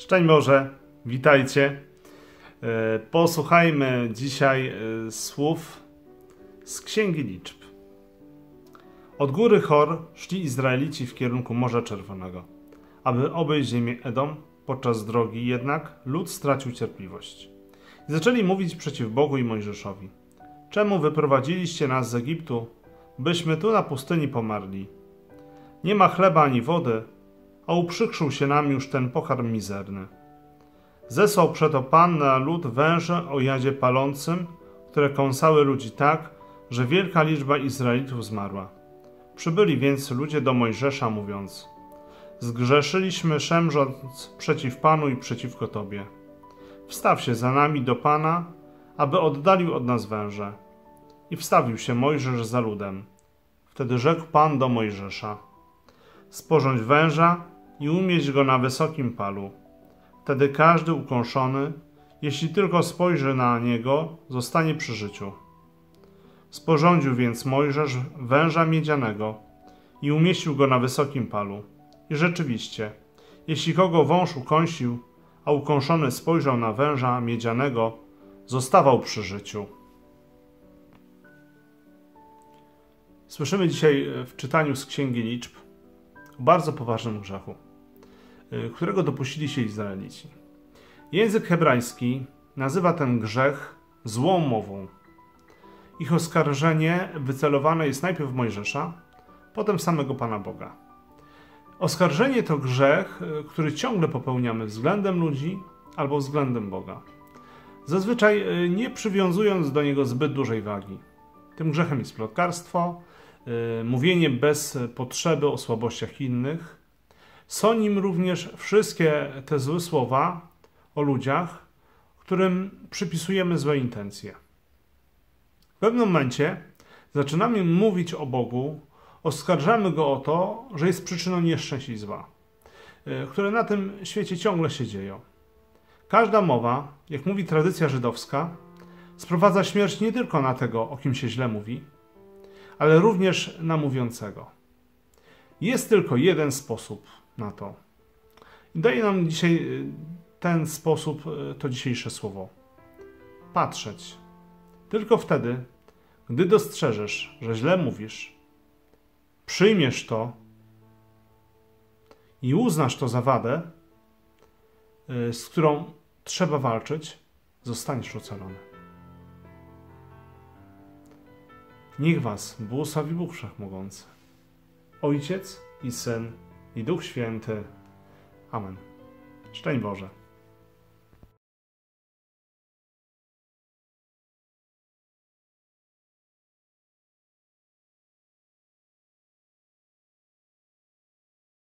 Szczęść Boże, witajcie. Posłuchajmy dzisiaj słów z Księgi Liczb. Od góry Hor szli Izraelici w kierunku Morza Czerwonego, aby obejść ziemię Edom. Podczas drogi jednak lud stracił cierpliwość. I zaczęli mówić przeciw Bogu i Mojżeszowi. Czemu wyprowadziliście nas z Egiptu, byśmy tu na pustyni pomarli? Nie ma chleba ani wody, a uprzykrzył się nam już ten pokarm mizerny. Zesłał przeto Pan na lud węże o jadzie palącym, które kąsały ludzi tak, że wielka liczba Izraelitów zmarła. Przybyli więc ludzie do Mojżesza, mówiąc: zgrzeszyliśmy, szemrząc przeciw Panu i przeciwko Tobie. Wstaw się za nami do Pana, aby oddalił od nas węże. I wstawił się Mojżesz za ludem. Wtedy rzekł Pan do Mojżesza: sporządź węża i umieść go na wysokim palu. Wtedy każdy ukąszony, jeśli tylko spojrzy na niego, zostanie przy życiu. Sporządził więc Mojżesz węża miedzianego i umieścił go na wysokim palu. I rzeczywiście, jeśli kogo wąż ukąsił, a ukąszony spojrzał na węża miedzianego, zostawał przy życiu. Słyszymy dzisiaj w czytaniu z Księgi Liczb o bardzo poważnym grzechu, którego dopuścili się Izraelici. Język hebrajski nazywa ten grzech złą mową. Ich oskarżenie wycelowane jest najpierw w Mojżesza, potem w samego Pana Boga. Oskarżenie to grzech, który ciągle popełniamy względem ludzi albo względem Boga, zazwyczaj nie przywiązując do niego zbyt dużej wagi. Tym grzechem jest plotkarstwo, mówienie bez potrzeby o słabościach innych. Są nim również wszystkie te złe słowa o ludziach, którym przypisujemy złe intencje. W pewnym momencie zaczynamy mówić o Bogu, oskarżamy Go o to, że jest przyczyną nieszczęść i zła, które na tym świecie ciągle się dzieją. Każda mowa, jak mówi tradycja żydowska, sprowadza śmierć nie tylko na tego, o kim się źle mówi, ale również na mówiącego. Jest tylko jeden sposób na to. I daje nam dzisiaj ten sposób, to dzisiejsze słowo. Patrzeć. Tylko wtedy, gdy dostrzeżesz, że źle mówisz, przyjmiesz to i uznasz to za wadę, z którą trzeba walczyć, zostaniesz ocalony. Niech was błogosławi Bóg Wszechmogący, Ojciec i Syn i Duch Święty. Amen. Szczęść Boże.